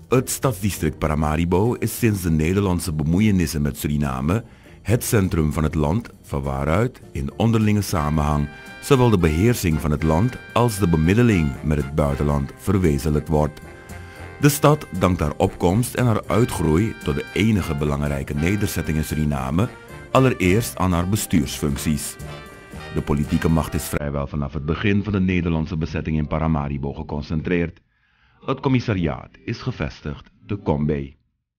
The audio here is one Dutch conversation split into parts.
Het stadsdistrict Paramaribo is sinds de Nederlandse bemoeienissen met Suriname het centrum van het land, van waaruit in onderlinge samenhang zowel de beheersing van het land als de bemiddeling met het buitenland verwezenlijkt wordt. De stad dankt haar opkomst en haar uitgroei tot de enige belangrijke nederzetting in Suriname allereerst aan haar bestuursfuncties. De politieke macht is vrijwel vanaf het begin van de Nederlandse bezetting in Paramaribo geconcentreerd. Het commissariaat is gevestigd te Kombe.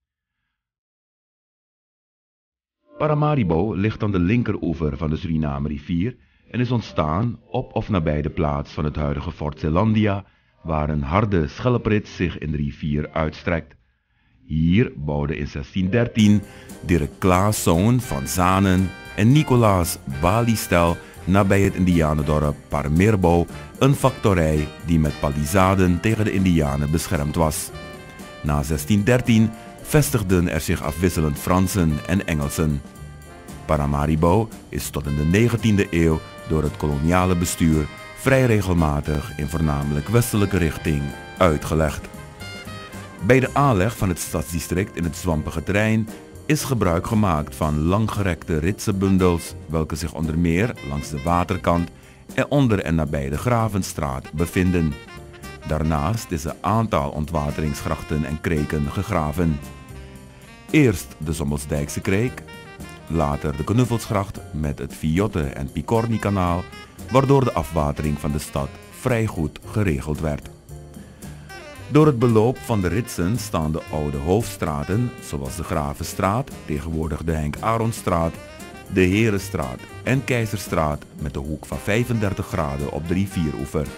Paramaribo ligt aan de linkeroever van de Suriname-rivier en is ontstaan op of nabij de plaats van het huidige Fort Zeelandia, waar een harde schelprit zich in de rivier uitstrekt. Hier bouwden in 1613 Dirk Claeszoon van Zanen en Nicolaas Balistel nabij het indianendorp Paramaribo een factorij die met palissaden tegen de indianen beschermd was. Na 1613 vestigden er zich afwisselend Fransen en Engelsen. Paramaribo is tot in de 19e eeuw door het koloniale bestuur vrij regelmatig in voornamelijk westelijke richting uitgelegd. Bij de aanleg van het stadsdistrict in het zwampige terrein is gebruik gemaakt van langgerekte ritsenbundels, welke zich onder meer langs de waterkant en onder en nabij de Gravenstraat bevinden. Daarnaast is een aantal ontwateringsgrachten en kreken gegraven. Eerst de Sommelsdijkse kreek, later de Knuffelsgracht met het Viotte en Picorni-kanaal, waardoor de afwatering van de stad vrij goed geregeld werd. Door het beloop van de ritsen staan de oude hoofdstraten, zoals de Gravenstraat, tegenwoordig de Henk Aronstraat, de Herenstraat en Keizerstraat met de hoek van 35 graden op de rivieroever.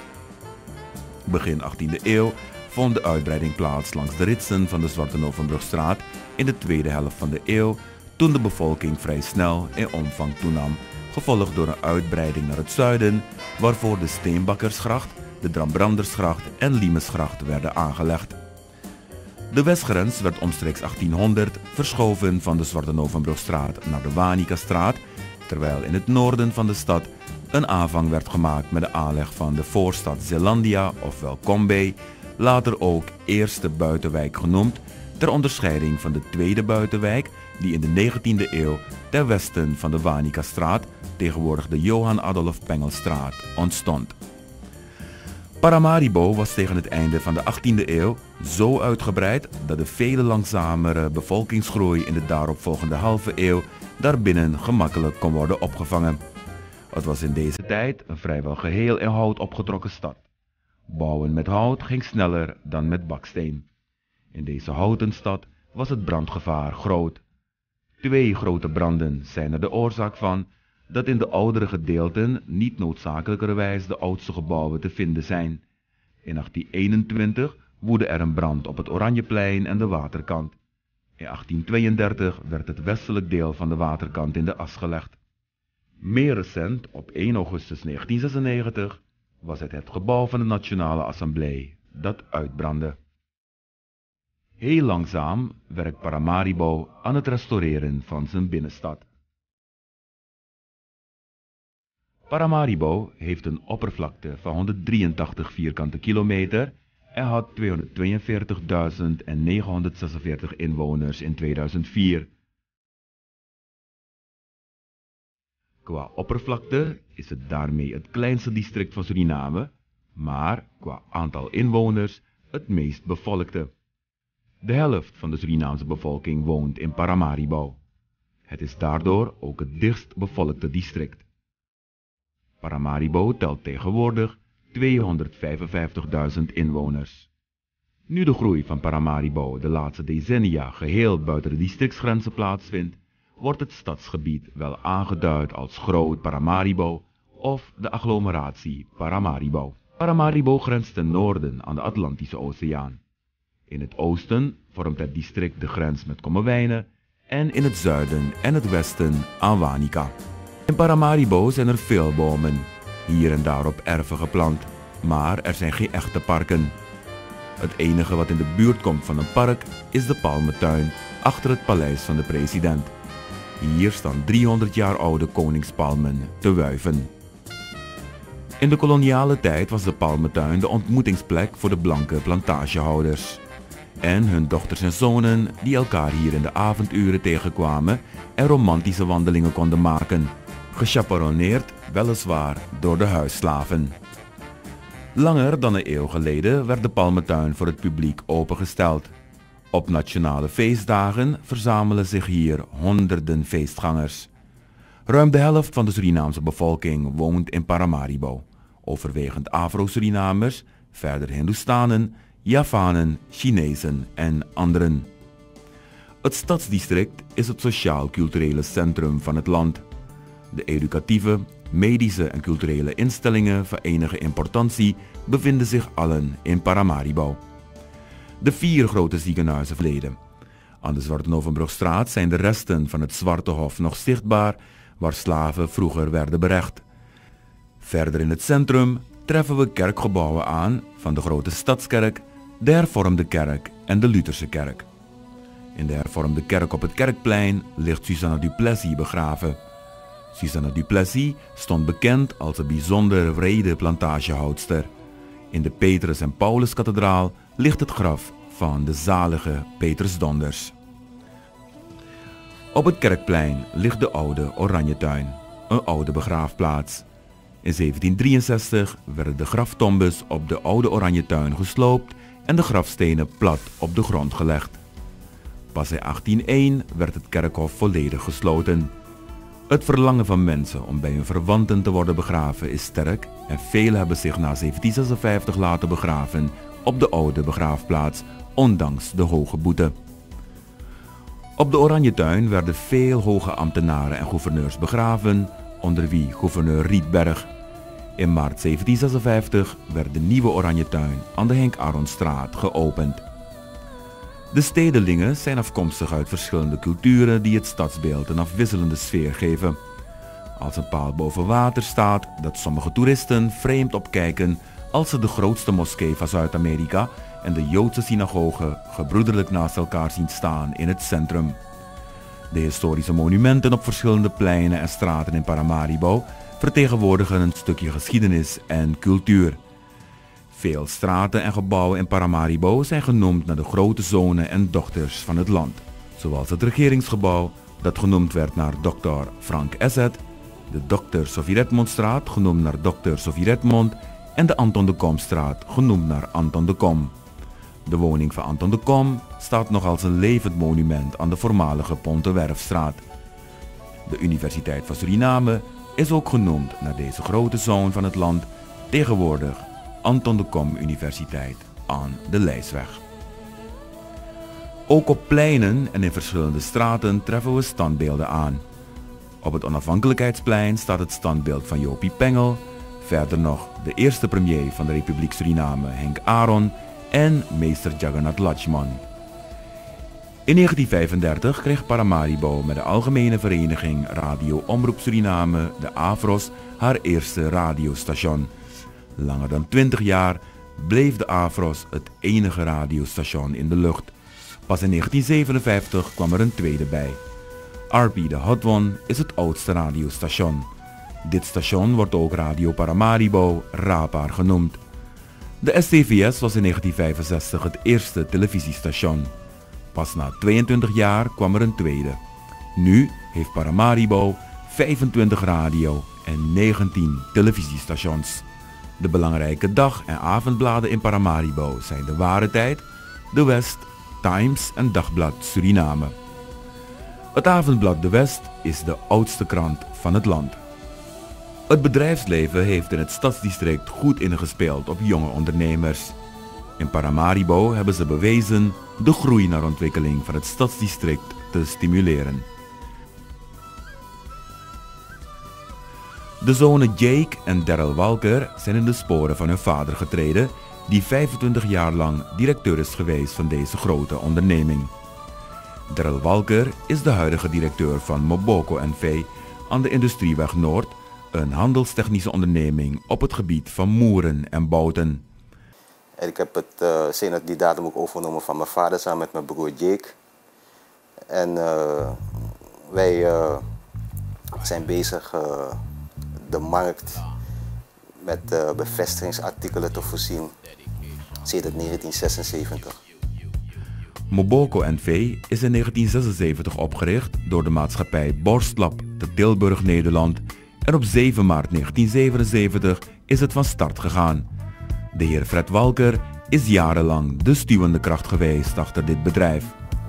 Begin 18e eeuw vond de uitbreiding plaats langs de ritsen van de Zwarte Novenbrugstraat in de tweede helft van de eeuw, toen de bevolking vrij snel in omvang toenam, gevolgd door een uitbreiding naar het zuiden, waarvoor de Steenbakkersgracht, de Drambrandersgracht en Liemesgracht werden aangelegd. De westgrens werd omstreeks 1800 verschoven van de Zwarte Novenbrugstraat naar de Wanica-straat, terwijl in het noorden van de stad een aanvang werd gemaakt met de aanleg van de voorstad Zeelandia, ofwel Kombe, later ook Eerste Buitenwijk genoemd, ter onderscheiding van de Tweede Buitenwijk, die in de 19e eeuw ten westen van de Wanica-straat, tegenwoordig de Johan Adolf Pengelstraat, ontstond. Paramaribo was tegen het einde van de 18e eeuw zo uitgebreid dat de vele langzamere bevolkingsgroei in de daaropvolgende halve eeuw daarbinnen gemakkelijk kon worden opgevangen. Het was in deze tijd een vrijwel geheel in hout opgetrokken stad. Bouwen met hout ging sneller dan met baksteen. In deze houten stad was het brandgevaar groot. 2 grote branden zijn er de oorzaak van dat in de oudere gedeelten niet noodzakelijkerwijs de oudste gebouwen te vinden zijn. In 1821 woedde er een brand op het Oranjeplein en de waterkant. In 1832 werd het westelijk deel van de waterkant in de as gelegd. Meer recent, op 1 augustus 1996, was het het gebouw van de Nationale Assemblée dat uitbrandde. Heel langzaam werkt Paramaribo aan het restaureren van zijn binnenstad. Paramaribo heeft een oppervlakte van 183 vierkante kilometer en had 242.946 inwoners in 2004. Qua oppervlakte is het daarmee het kleinste district van Suriname, maar qua aantal inwoners het meest bevolkte. De helft van de Surinaamse bevolking woont in Paramaribo. Het is daardoor ook het dichtst bevolkte district. Paramaribo telt tegenwoordig 255.000 inwoners. Nu de groei van Paramaribo de laatste decennia geheel buiten de districtsgrenzen plaatsvindt, wordt het stadsgebied wel aangeduid als Groot Paramaribo of de agglomeratie Paramaribo. Paramaribo grenst ten noorden aan de Atlantische Oceaan. In het oosten vormt het district de grens met Kommerwijnen en in het zuiden en het westen aan Wanica. In Paramaribo zijn er veel bomen, hier en daar op erven geplant, maar er zijn geen echte parken. Het enige wat in de buurt komt van een park is de palmentuin achter het paleis van de president. Hier staan 300 jaar oude koningspalmen te wuiven. In de koloniale tijd was de palmentuin de ontmoetingsplek voor de blanke plantagehouders. en hun dochters en zonen die elkaar hier in de avonduren tegenkwamen en romantische wandelingen konden maken, gechaperoneerd weliswaar door de huisslaven. Langer dan een eeuw geleden werd de Palmentuin voor het publiek opengesteld. Op nationale feestdagen verzamelen zich hier honderden feestgangers. Ruim de helft van de Surinaamse bevolking woont in Paramaribo, overwegend Afro-Surinamers, verder Hindoestanen, Javanen, Chinezen en anderen. Het stadsdistrict is het sociaal-culturele centrum van het land. De educatieve, medische en culturele instellingen van enige importantie bevinden zich allen in Paramaribo. De 4 grote ziekenhuizen verleden. Aan de Zwarte Novenbrugstraat zijn de resten van het Zwarte Hof nog zichtbaar, waar slaven vroeger werden berecht. Verder in het centrum treffen we kerkgebouwen aan van de Grote Stadskerk, de Hervormde Kerk en de Lutherse Kerk. In de Hervormde Kerk op het Kerkplein ligt Susanna du Plessis begraven. Susanna du Plessis stond bekend als een bijzonder wrede plantagehoudster. In de Petrus en Pauluskathedraal ligt het graf van de zalige Petrus Donders. Op het Kerkplein ligt de oude Oranjetuin, een oude begraafplaats. In 1763 werden de graftombes op de oude Oranjetuin gesloopt en de grafstenen plat op de grond gelegd. Pas in 1801 werd het kerkhof volledig gesloten. Het verlangen van mensen om bij hun verwanten te worden begraven is sterk en velen hebben zich na 1756 laten begraven op de oude begraafplaats, ondanks de hoge boete. Op de Oranjetuin werden veel hoge ambtenaren en gouverneurs begraven, onder wie gouverneur Rietberg. In maart 1756 werd de nieuwe Oranjetuin aan de Henk Aronstraat geopend. De stedelingen zijn afkomstig uit verschillende culturen die het stadsbeeld een afwisselende sfeer geven. Als een paal boven water staat dat sommige toeristen vreemd opkijken als ze de grootste moskee van Zuid-Amerika en de Joodse synagoge gebroederlijk naast elkaar zien staan in het centrum. De historische monumenten op verschillende pleinen en straten in Paramaribo vertegenwoordigen een stukje geschiedenis en cultuur. Veel straten en gebouwen in Paramaribo zijn genoemd naar de grote zonen en dochters van het land. Zoals het regeringsgebouw, dat genoemd werd naar Dr. Frank Esset, de Dr. Sophie Redmondstraat, genoemd naar Dr. Sophie Redmond, en de Anton de Komstraat, genoemd naar Anton de Kom. De woning van Anton de Kom staat nog als een levend monument aan de voormalige Pontewerfstraat. De Universiteit van Suriname is ook genoemd naar deze grote zoon van het land, tegenwoordig Anton de Kom Universiteit aan de Leisweg. Ook op pleinen en in verschillende straten treffen we standbeelden aan. Op het Onafhankelijkheidsplein staat het standbeeld van Jopie Pengel, verder nog de eerste premier van de Republiek Suriname Henk Aron en meester Jagannath Lachman. In 1935 kreeg Paramaribo met de Algemene Vereniging Radio Omroep Suriname, de AVROS, haar eerste radiostation. Langer dan 20 jaar bleef de AVROS het enige radiostation in de lucht. Pas in 1957 kwam er een tweede bij. RP de Hot One is het oudste radiostation. Dit station wordt ook Radio Paramaribo, RAPAR genoemd. De STVS was in 1965 het eerste televisiestation. Pas na 22 jaar kwam er een tweede. Nu heeft Paramaribo 25 radio- en 19 televisiestations. De belangrijke dag- en avondbladen in Paramaribo zijn De Ware Tijd, De West, Times en Dagblad Suriname. Het avondblad De West is de oudste krant van het land. Het bedrijfsleven heeft in het stadsdistrict goed ingespeeld op jonge ondernemers. In Paramaribo hebben ze bewezen de groei naar ontwikkeling van het stadsdistrict te stimuleren. De zonen Jake en Daryl Walker zijn in de sporen van hun vader getreden, die 25 jaar lang directeur is geweest van deze grote onderneming. Daryl Walker is de huidige directeur van Moboko NV aan de Industrieweg Noord, een handelstechnische onderneming op het gebied van moeren en bouten. Ik heb het sinds die datum ook overgenomen van mijn vader samen met mijn broer Jake. En wij zijn bezig de markt met bevestigingsartikelen te voorzien sinds 1976. Moboko NV is in 1976 opgericht door de maatschappij Borstlab te Tilburg, Nederland, en op 7 maart 1977 is het van start gegaan. De heer Fred Walker is jarenlang de stuwende kracht geweest achter dit bedrijf.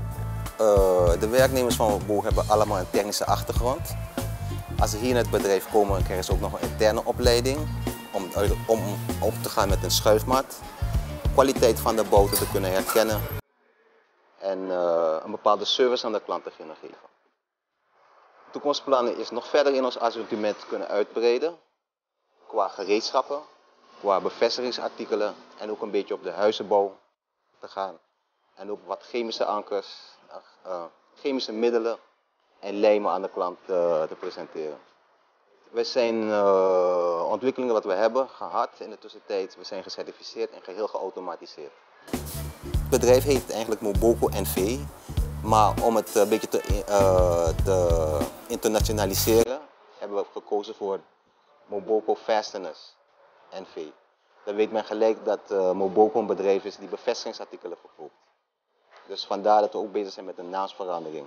De werknemers van Moboko hebben allemaal een technische achtergrond. Als ze hier in het bedrijf komen, krijgen ze ook nog een interne opleiding om op te gaan met een schuifmat, de kwaliteit van de bouten te kunnen herkennen en een bepaalde service aan de klant te kunnen geven. Toekomstplannen is nog verder in ons assortiment kunnen uitbreiden qua gereedschappen, qua bevestigingsartikelen en ook een beetje op de huizenbouw te gaan. En ook wat chemische ankers, chemische middelen en lijmen aan de klant te presenteren. We zijn ontwikkelingen wat we hebben gehad in de tussentijd, we zijn gecertificeerd en geheel geautomatiseerd. Het bedrijf heet eigenlijk Moboko NV, maar om het een beetje te internationaliseren hebben we gekozen voor Moboko Fasteners NV. Dan weet men gelijk dat Moboko een bedrijf is die bevestigingsartikelen verkoopt. Dus vandaar dat we ook bezig zijn met een naamsverandering.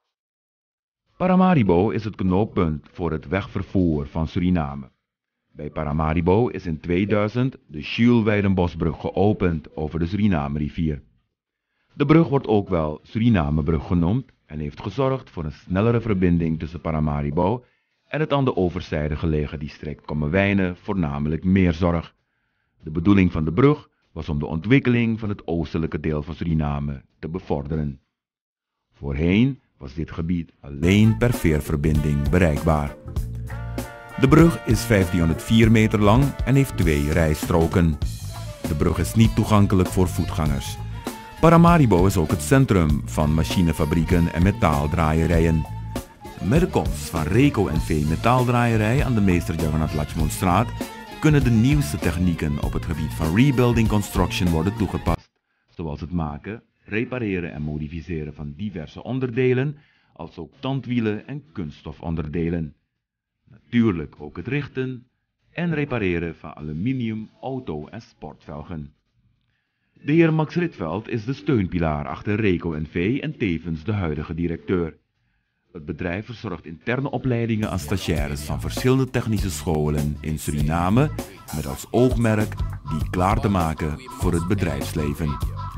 Paramaribo is het knooppunt voor het wegvervoer van Suriname. Bij Paramaribo is in 2000 de Jules Weidenbosbrug geopend over de Suriname-rivier. De brug wordt ook wel Surinamebrug genoemd en heeft gezorgd voor een snellere verbinding tussen Paramaribo en het aan de overzijde gelegen district Kommerwijnen, voornamelijk Meerzorg. De bedoeling van de brug was om de ontwikkeling van het oostelijke deel van Suriname te bevorderen. Voorheen was dit gebied alleen per veerverbinding bereikbaar. De brug is 1504 meter lang en heeft 2 rijstroken. De brug is niet toegankelijk voor voetgangers. Paramaribo is ook het centrum van machinefabrieken en metaaldraaierijen. Met de komst van Reco NV metaaldraaierij aan de Meester Jagannath Lachmonstraat kunnen de nieuwste technieken op het gebied van rebuilding construction worden toegepast, zoals het maken, repareren en modificeren van diverse onderdelen, als ook tandwielen en kunststofonderdelen. Natuurlijk ook het richten en repareren van aluminium, auto- en sportvelgen. De heer Max Ritveld is de steunpilaar achter Reco NV en tevens de huidige directeur. Het bedrijf verzorgt interne opleidingen aan stagiaires van verschillende technische scholen in Suriname, met als oogmerk die klaar te maken voor het bedrijfsleven.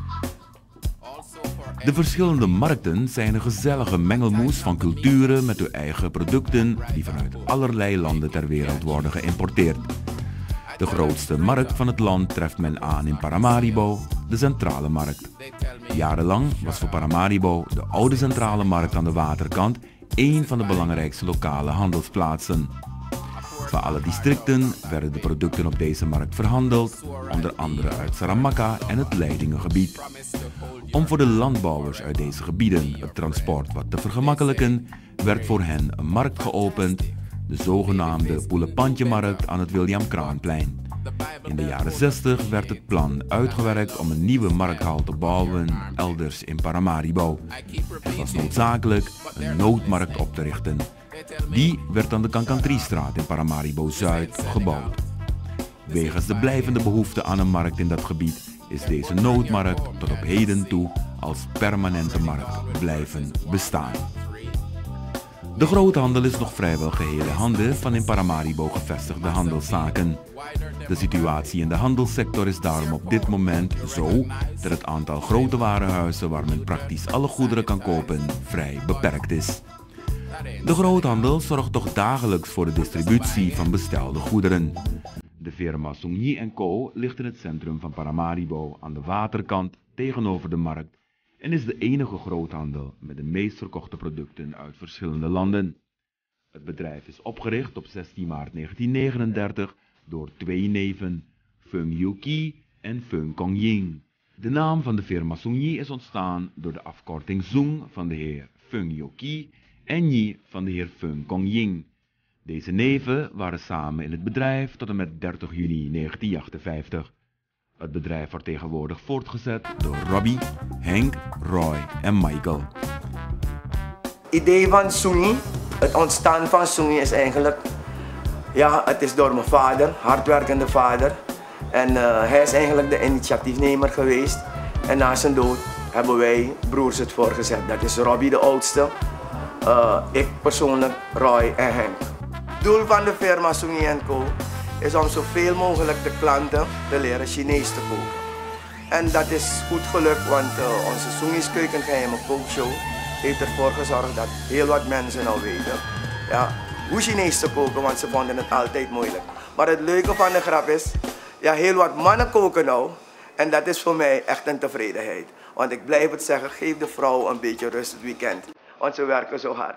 De verschillende markten zijn een gezellige mengelmoes van culturen met hun eigen producten die vanuit allerlei landen ter wereld worden geïmporteerd. De grootste markt van het land treft men aan in Paramaribo, de centrale markt. Jarenlang was voor Paramaribo de oude centrale markt aan de waterkant één van de belangrijkste lokale handelsplaatsen. Van alle districten werden de producten op deze markt verhandeld, onder andere uit Saramacca en het Leidingengebied. Om voor de landbouwers uit deze gebieden het transport wat te vergemakkelijken, werd voor hen een markt geopend, de zogenaamde Poelepantje-markt aan het William Kraanplein. In de jaren 60 werd het plan uitgewerkt om een nieuwe markthal te bouwen elders in Paramaribo. Het was noodzakelijk een noodmarkt op te richten. Die werd aan de Kankantriestraat in Paramaribo Zuid gebouwd. Wegens de blijvende behoefte aan een markt in dat gebied is deze noodmarkt tot op heden toe als permanente markt blijven bestaan. De groothandel is nog vrijwel geheel in handen van in Paramaribo gevestigde handelszaken. De situatie in de handelssector is daarom op dit moment zo dat het aantal grote warenhuizen waar men praktisch alle goederen kan kopen vrij beperkt is. De groothandel zorgt toch dagelijks voor de distributie van bestelde goederen. De firma Sungyi & Co ligt in het centrum van Paramaribo aan de waterkant tegenover de markt en is de enige groothandel met de meest verkochte producten uit verschillende landen. Het bedrijf is opgericht op 16 maart 1939 door 2 neven, Feng Yuqi en Feng Kongying. De naam van de firma Sungyi is ontstaan door de afkorting Zung van de heer Feng Yuqi en Yi van de heer Feng Kongying. Deze neven waren samen in het bedrijf tot en met 30 juni 1958. Het bedrijf wordt tegenwoordig voortgezet door Robbie, Henk, Roy en Michael. Het idee van Sungyi, het ontstaan van Sungyi is eigenlijk, ja, het is door mijn vader, hardwerkende vader. En hij is eigenlijk de initiatiefnemer geweest. En na zijn dood hebben wij broers het voorgezet. Dat is Robbie de oudste, ik persoonlijk, Roy en Henk. Het doel van de firma Sungi & Co is om zoveel mogelijk de klanten te leren Chinees te koken. En dat is goed gelukt, want onze Sungi's Keukengeheime Kookshow heeft ervoor gezorgd dat heel wat mensen nou weten, ja, hoe Chinees te koken, want ze vonden het altijd moeilijk. Maar het leuke van de grap is, ja, heel wat mannen koken nou. En dat is voor mij echt een tevredenheid. Want ik blijf het zeggen, geef de vrouw een beetje rust het weekend. Want ze werken zo hard.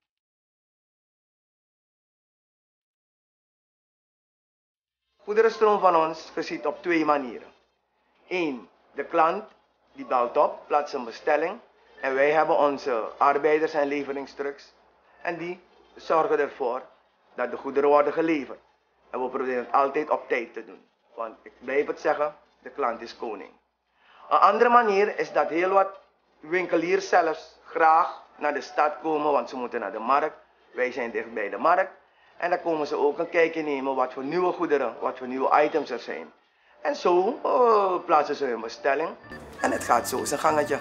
Goederenstroom van ons geschiet op 2 manieren. 1. De klant die belt op, plaatst een bestelling. En wij hebben onze arbeiders en leveringstrucks. En die zorgen ervoor dat de goederen worden geleverd. En we proberen het altijd op tijd te doen. Want ik blijf het zeggen, de klant is koning. Een andere manier is dat heel wat winkeliers zelfs graag naar de stad komen, want ze moeten naar de markt. Wij zijn dicht bij de markt. En dan komen ze ook een kijkje nemen wat voor nieuwe goederen, wat voor nieuwe items er zijn. En zo plaatsen ze hun bestelling en het gaat zo zijn gangetje.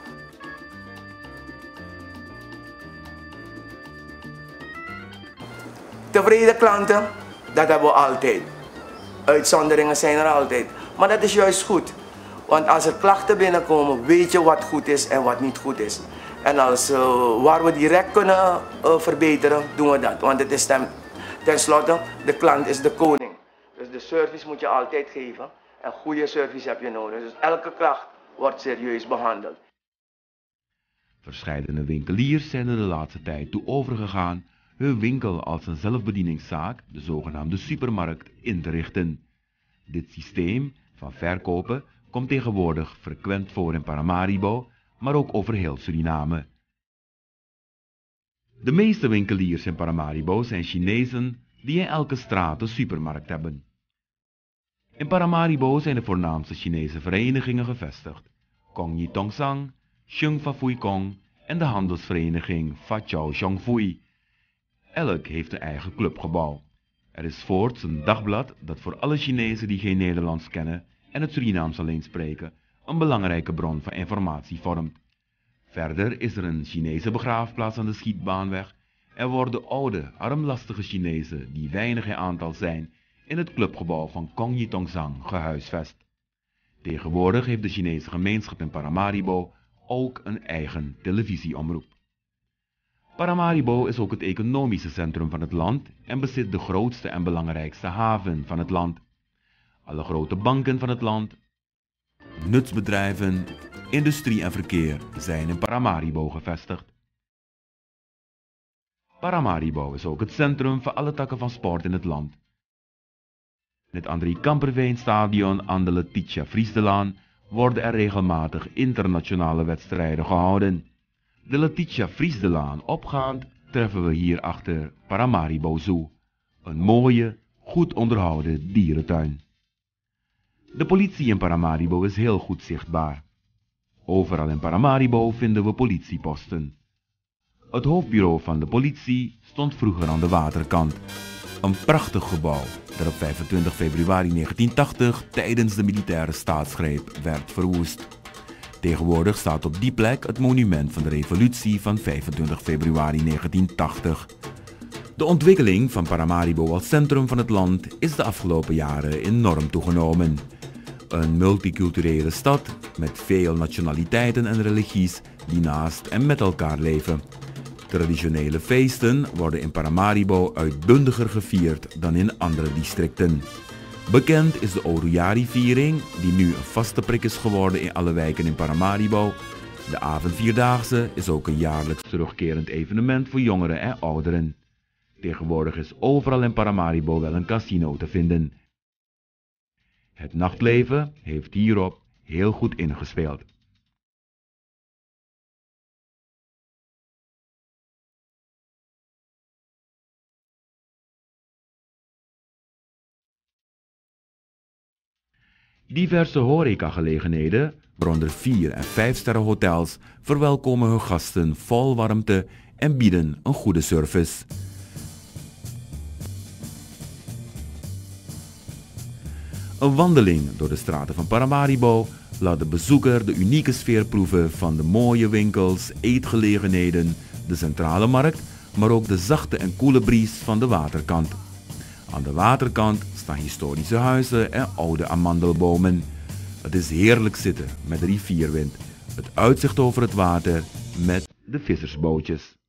Tevreden klanten, dat hebben we altijd. Uitzonderingen zijn er altijd. Maar dat is juist goed. Want als er klachten binnenkomen, weet je wat goed is en wat niet goed is. En als, waar we direct kunnen verbeteren, doen we dat. Want het is tenslotte, de klant is de koning. Dus de service moet je altijd geven. En goede service heb je nodig. Dus elke klacht wordt serieus behandeld. Verscheidene winkeliers zijn er de laatste tijd toe overgegaan hun winkel als een zelfbedieningszaak, de zogenaamde supermarkt, in te richten. Dit systeem van verkopen komt tegenwoordig frequent voor in Paramaribo, maar ook over heel Suriname. De meeste winkeliers in Paramaribo zijn Chinezen die in elke straat een supermarkt hebben. In Paramaribo zijn de voornaamste Chinese verenigingen gevestigd: Kong Yi Tong Sang, Sheng Fa Fui Kong en de handelsvereniging Fa Chao Xiong Fui. Elk heeft een eigen clubgebouw. Er is voorts een dagblad dat voor alle Chinezen die geen Nederlands kennen en het Surinaams alleen spreken, een belangrijke bron van informatie vormt. Verder is er een Chinese begraafplaats aan de Schietbaanweg en worden oude, armlastige Chinezen, die weinig in aantal zijn, in het clubgebouw van Kong Yi Tong Sang gehuisvest. Tegenwoordig heeft de Chinese gemeenschap in Paramaribo ook een eigen televisieomroep. Paramaribo is ook het economische centrum van het land en bezit de grootste en belangrijkste haven van het land. Alle grote banken van het land, nutsbedrijven, industrie en verkeer zijn in Paramaribo gevestigd. Paramaribo is ook het centrum voor alle takken van sport in het land. In het André Kamperveenstadion aan de Letitia Friesdelaan worden er regelmatig internationale wedstrijden gehouden. De Letitia Friesdelaan opgaand treffen we hier achter Paramaribo Zoo, een mooie, goed onderhouden dierentuin. De politie in Paramaribo is heel goed zichtbaar. Overal in Paramaribo vinden we politieposten. Het hoofdbureau van de politie stond vroeger aan de waterkant. Een prachtig gebouw dat op 25 februari 1980 tijdens de militaire staatsgreep werd verwoest. Tegenwoordig staat op die plek het monument van de revolutie van 25 februari 1980. De ontwikkeling van Paramaribo als centrum van het land is de afgelopen jaren enorm toegenomen. Een multiculturele stad met veel nationaliteiten en religies die naast en met elkaar leven. Traditionele feesten worden in Paramaribo uitbundiger gevierd dan in andere districten. Bekend is de Oruyari-viering, die nu een vaste prik is geworden in alle wijken in Paramaribo. De avondvierdaagse is ook een jaarlijks terugkerend evenement voor jongeren en ouderen. Tegenwoordig is overal in Paramaribo wel een casino te vinden. Het nachtleven heeft hierop heel goed ingespeeld. Diverse horecagelegenheden, waaronder 4- en 5-sterren hotels, verwelkomen hun gasten vol warmte en bieden een goede service. Een wandeling door de straten van Paramaribo laat de bezoeker de unieke sfeer proeven van de mooie winkels, eetgelegenheden, de centrale markt, maar ook de zachte en koele bries van de waterkant. Aan de waterkant staan historische huizen en oude amandelbomen. Het is heerlijk zitten met de rivierwind, het uitzicht over het water met de vissersbootjes.